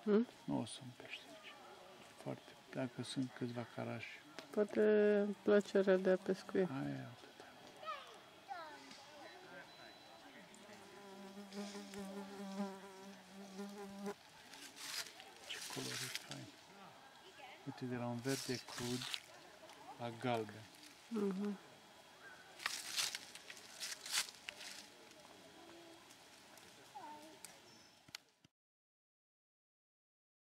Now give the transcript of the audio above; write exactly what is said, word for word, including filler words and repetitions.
Hmm? Nu sunt pește aici. Foarte, dacă sunt câțiva carași. Poate plăcerea de a pescui. Aia e atât. Ce colorit fain. Uite, de la un verde crud la galben. Mhm.